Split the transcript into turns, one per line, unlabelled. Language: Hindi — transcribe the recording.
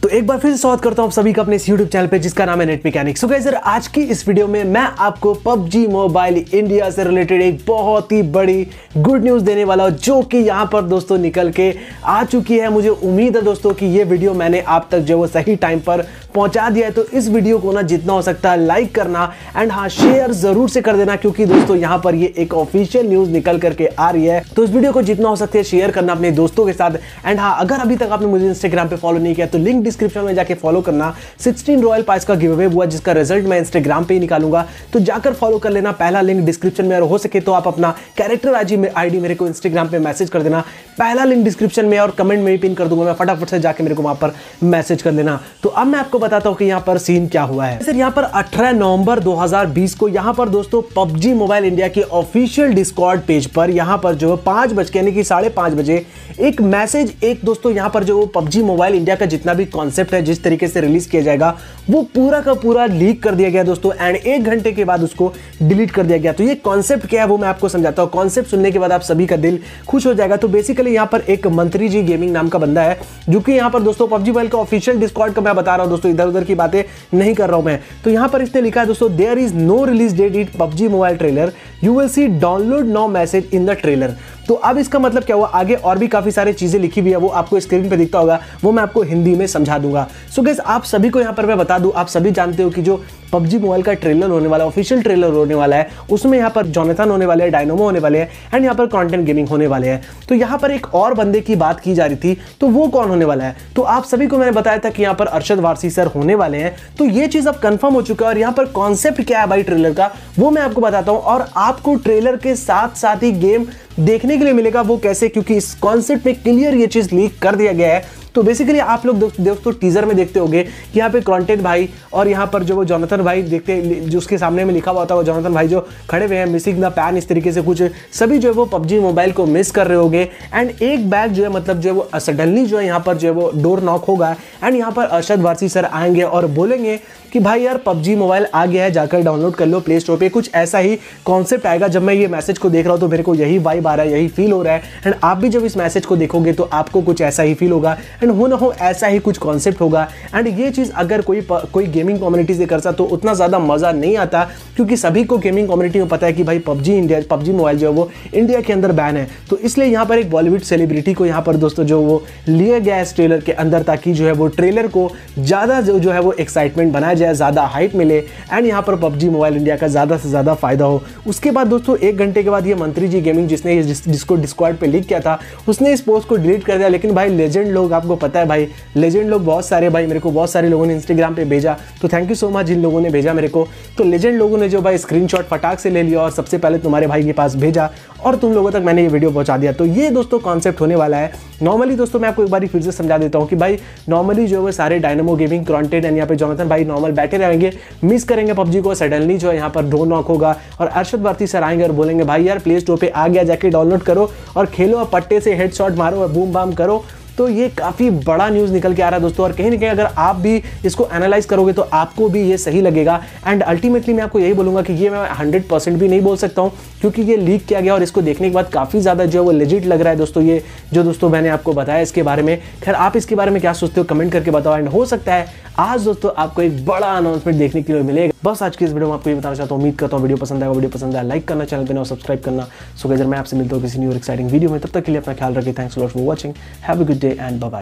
तो एक बार फिर से स्वागत करता हूं आप सभी का अपने इस YouTube चैनल पे जिसका नाम है नेट मैकेनिक्स। सो गाइस आज की इस वीडियो में मैं आपको PUBG मोबाइल इंडिया से रिलेटेड एक बहुत ही बड़ी गुड न्यूज़ देने वाला हूं, जो कि यहां पर दोस्तों निकल के आ चुकी है। मुझे उम्मीद है दोस्तों कि ये वीडियो मैंने आप तक जो वो सही टाइम पर पहुंचा दिया है। तो इस वीडियो को ना जितना हो सकता है लाइक करना एंड हाँ शेयर जरूर से कर देना, क्योंकि दोस्तों यहाँ पर ये एक ऑफिशियल न्यूज़ निकल करके आ रही है। तो इस वीडियो को जितना हो सकता है शेयर करना अपने दोस्तों के साथ। एंड हाँ, अगर अभी तक आपने मुझे इंस्टाग्राम पे फॉलो नहीं किया तो लिंक डिस्क्रिप्शन में जाके फॉलो करना। 16 रॉयल पास का गिव अवे हुआ जिसका रिजल्ट मैं इंस्टाग्राम पे ही निकालूंगा, तो जाकर फॉलो कर लेना। पहला लिंक डिस्क्रिप्शन में, और हो सके तो आप अपना कैरेक्टर आईडी मेरे को इंस्टाग्राम पे मैसेज कर देना। पहला लिंक डिस्क्रिप्शन में और कमेंट में भी पिन कर दूंगा मैं, फटाफट से जाके मेरे को वहां पर मैसेज कर देना। तो अब मैं आपको बताता हूं कि यहाँ पर सीन क्या हुआ है। सर यहाँ पर 18 नवंबर 2020 को यहाँ पर दोस्तों PUBG मोबाइल इंडिया के ऑफिशियल डिस्कॉर्ड पेज पर यहाँ पर जो 5 बजे यानी कि 5:30 बजे एक मैसेज एक दोस्तों यहाँ पर जो PUBG मोबाइल इंडिया का जितना भी कॉन्सेप्ट है, जिस तरीके से रिलीज किया जाएगा, वो पूरा का पूरा लीक कर दिया गया दोस्तों। एंड 1 घंटे के बाद उसको डिलीट कर दिया गया। तो ये कॉन्सेप्ट क्या है वो मैं आपको समझाता हूँ। कॉन्सेप्ट सुनने के बाद आप सभी का दिल खुश हो जाएगा। तो बेसिकली यहाँ पर एक मंत्री जी गेमिंग नाम का बंदा है, जो कि यहाँ पर दोस्तों PUBG मोबाइल का ऑफिशियल डिस्कॉर्ड का मैं बता रहा हूँ दोस्तों, इधर उधर की बातें नहीं कर रहा हूं मैं। तो यहां पर इसने लिखा है दोस्तों, there is no release date it PUBG mobile trailer, you will see download now message in the trailer. तो अब इसका मतलब क्या हुआ, आगे और भी काफी सारी चीजें लिखी हुई है, वो आपको स्क्रीन पे दिखता होगा, वो मैं आपको हिंदी में समझा दूंगा। सो गाइस आप सभी को यहां पर मैं बता दूं, आप सभी जानते हो कि जो PUBG मोबाइल का ट्रेलर होने वाला है, ऑफिशियल ट्रेलर होने वाला है, उसमें यहाँ पर जोनाथन होने वाले हैं, डायनोमो होने वाले हैं एंड यहाँ पर कंटेंट गेमिंग होने वाले हैं। तो यहाँ पर एक और बंदे की बात की जा रही थी, तो वो कौन होने वाला है? तो आप सभी को मैंने बताया था कि यहाँ पर अरशद वारसी सर होने वाले हैं। तो ये चीज अब कंफर्म हो चुका है। और यहाँ पर कॉन्सेप्ट क्या है भाई ट्रेलर का, वो मैं आपको बताता हूँ। और आपको ट्रेलर के साथ साथ ही गेम देखने के लिए मिलेगा। वो कैसे? क्योंकि इस कॉन्सेप्ट में क्लियर ये चीज लीक कर दिया गया है। तो बेसिकली आप लोग दोस्तों टीजर में देखते होंगे कि यहाँ पे कंटेंट भाई और यहाँ पर जो वो जोनाथन भाई देखते, जो उसके सामने में लिखा हुआ था, वो जोनाथन भाई जो खड़े हुए हैं, मिसिंग द पैन, इस तरीके से कुछ सभी जो है वो PUBG मोबाइल को मिस कर रहे होंगे। एंड एक बैग जो है मतलब जो है वो सडनली जो है यहाँ पर जो है वो डोर नॉक होगा एंड यहाँ पर अरशद वारसी सर आएंगे और बोलेंगे कि भाई यार PUBG मोबाइल आ गया है, जाकर डाउनलोड कर लो प्ले स्टोर पे। कुछ ऐसा ही कॉन्सेप्ट आएगा। जब मैं ये मैसेज को देख रहा हूँ तो मेरे को यही वाइब आ रहा है, यही फील हो रहा है। एंड आप भी जब इस मैसेज को देखोगे तो आपको कुछ ऐसा ही फील होगा एंड हो ना हो ऐसा ही कुछ कॉन्सेप्ट होगा। एंड ये चीज अगर कोई गेमिंग कम्युनिटी से करता तो उतना ज्यादा मजा नहीं आता, क्योंकि सभी को गेमिंग कम्युनिटी में पता है कि भाई PUBG मोबाइल जो है वो इंडिया के अंदर बैन है। तो इसलिए यहाँ पर एक बॉलीवुड सेलिब्रिटी को यहाँ पर दोस्तों जो वो लिया गया है इस ट्रेलर के अंदर, ताकि जो है वो ट्रेलर को ज्यादा जो है वो एक्साइटमेंट बनाया जाए, ज्यादा हाइप मिले एंड यहाँ पर PUBG मोबाइल इंडिया का ज्यादा से ज्यादा फायदा हो। उसके बाद दोस्तों 1 घंटे के बाद ये मंत्री जी गेमिंग जिसने जिसको डिस्कॉर्ड पे लीक किया था, उसने इस पोस्ट को डिलीट कर दिया। लेकिन भाई लेजेंड लोग, आपको पता है भाई लेजेंड लोग बहुत सारे, भाई मेरे को बहुत सारे लोगों ने इंस्टाग्राम पे भेजा, तो थैंक यू सो मच जिन लोगों ने भेजा मेरे को। तो लेजेंड लोगों ने जो भाई स्क्रीनशॉट फटाक से ले लिया और सबसे पहले तुम्हारे भाई के पास भेजा और तुम लोगों तक मैंने ये वीडियो पहुंचा दिया। तो ये दोस्तों कॉन्सेप्ट होने वाला है। नॉर्मली दोस्तों मैं आपको एक बार फिर से समझा देता हूँ कि भाई नॉर्मली जो है सारे डायनामो गेमिंग कंटेंट एंड यहाँ पे जोनाथन भाई नॉर्मल बैठे रहेंगे, मिस करेंगे PUBG को। सडनली जो है यहाँ पर डोर नॉक होगा और अरशद वारसी सर आएंगे और बोलेंगे भाई यार प्ले स्टोर पे आ गया, जाके डाउनलोड करो और खेलो और पट्टे से हेडशॉट मारो और बूम बाम करो। तो ये काफ़ी बड़ा न्यूज़ निकल के आ रहा है दोस्तों। और कहीं ना कहीं अगर आप भी इसको एनालाइज करोगे तो आपको भी ये सही लगेगा। एंड अल्टीमेटली मैं आपको यही बोलूँगा कि ये मैं 100% भी नहीं बोल सकता हूँ, क्योंकि ये लीक किया गया और इसको देखने के बाद काफ़ी ज़्यादा जो है वो लेजिट लग रहा है दोस्तों, ये जो दोस्तों मैंने आपको बताया इसके बारे में। खैर आप इसके बारे में क्या सोचते हो कमेंट करके बताओ। एंड हो सकता है आज दोस्तों आपको एक बड़ा अनाउंसमेंट देखने के लिए मिलेगा। बस आज की इस वीडियो में आपको ये बताना चाहता हूँ। उम्मीद करता हूँ वीडियो पसंद आएगा। वीडियो पसंद आया लाइक करना, चैनल पे ना सब्सक्राइब करना। सो गाइस मैं आपसे मिलता हूँ किसी न्यू और एक्साइटिंग वीडियो में। तब तक के लिए अपना ख्याल रखिए। Thanks lot for watching. Have a good day and bye bye.